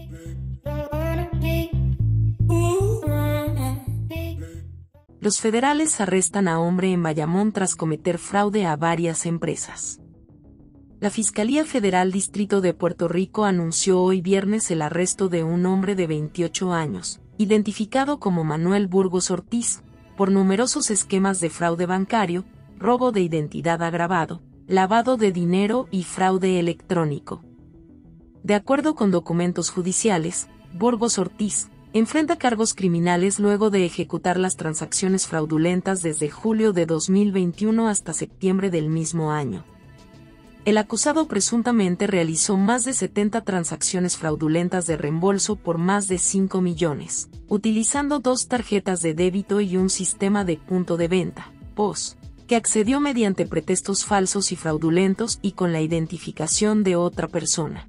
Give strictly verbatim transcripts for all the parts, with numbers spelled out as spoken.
Los federales arrestan a hombre en Bayamón tras cometer fraude a varias empresas. La Fiscalía Federal Distrito de Puerto Rico anunció hoy viernes el arresto de un hombre de veintiocho años, identificado como Manuel Burgos Ortiz, por numerosos esquemas de fraude bancario, robo de identidad agravado, lavado de dinero y fraude electrónico. De acuerdo con documentos judiciales, Burgos Ortiz enfrenta cargos criminales luego de ejecutar las transacciones fraudulentas desde julio de dos mil veintiuno hasta septiembre del mismo año. El acusado presuntamente realizó más de setenta transacciones fraudulentas de reembolso por más de cinco millones, utilizando dos tarjetas de débito y un sistema de punto de venta, P O S, que accedió mediante pretextos falsos y fraudulentos y con la identificación de otra persona.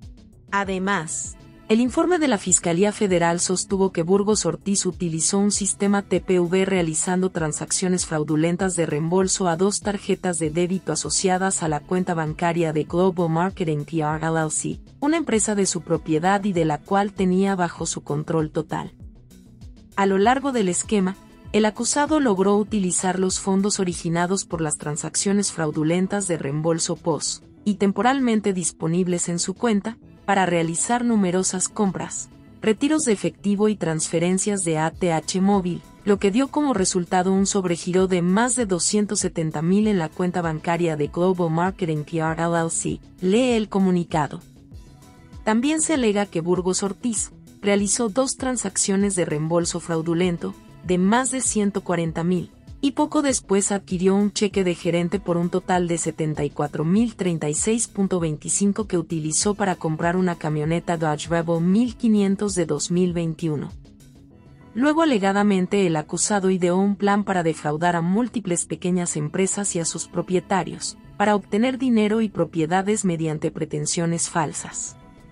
Además, el informe de la Fiscalía Federal sostuvo que Burgos Ortiz utilizó un sistema T P V realizando transacciones fraudulentas de reembolso a dos tarjetas de débito asociadas a la cuenta bancaria de Global Marketing P R L L C, una empresa de su propiedad y de la cual tenía bajo su control total. A lo largo del esquema, el acusado logró utilizar los fondos originados por las transacciones fraudulentas de reembolso P O S, y temporalmente disponibles en su cuenta, para realizar numerosas compras, retiros de efectivo y transferencias de A T H móvil, lo que dio como resultado un sobregiro de más de doscientos setenta mil en la cuenta bancaria de Global Marketing P R L L C, lee el comunicado. También se alega que Burgos Ortiz realizó dos transacciones de reembolso fraudulento, de más de ciento cuarenta mil, y poco después adquirió un cheque de gerente por un total de setenta y cuatro mil treinta y seis punto veinticinco que utilizó para comprar una camioneta Dodge Rebel mil quinientos de dos mil veintiuno. Luego alegadamente el acusado ideó un plan para defraudar a múltiples pequeñas empresas y a sus propietarios, para obtener dinero y propiedades mediante pretensiones falsas.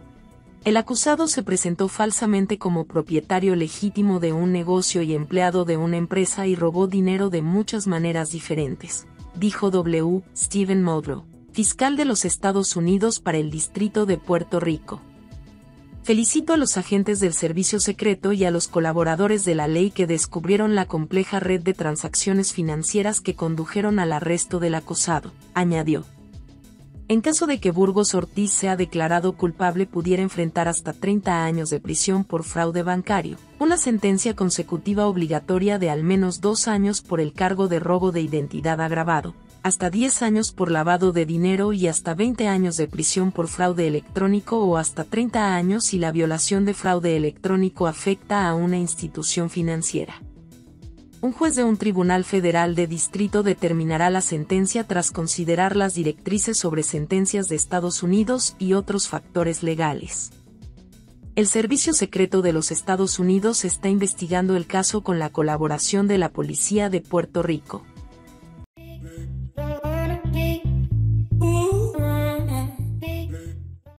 El acusado se presentó falsamente como propietario legítimo de un negocio y empleado de una empresa y robó dinero de muchas maneras diferentes, dijo W. Stephen Muldrow, fiscal de los Estados Unidos para el Distrito de Puerto Rico. Felicito a los agentes del Servicio Secreto y a los colaboradores de la ley que descubrieron la compleja red de transacciones financieras que condujeron al arresto del acusado, añadió. En caso de que Burgos Ortiz sea declarado culpable, pudiera enfrentar hasta treinta años de prisión por fraude bancario, una sentencia consecutiva obligatoria de al menos dos años por el cargo de robo de identidad agravado, hasta diez años por lavado de dinero y hasta veinte años de prisión por fraude electrónico o hasta treinta años si la violación de fraude electrónico afecta a una institución financiera. Un juez de un tribunal federal de distrito determinará la sentencia tras considerar las directrices sobre sentencias de Estados Unidos y otros factores legales. El Servicio Secreto de los Estados Unidos está investigando el caso con la colaboración de la Policía de Puerto Rico.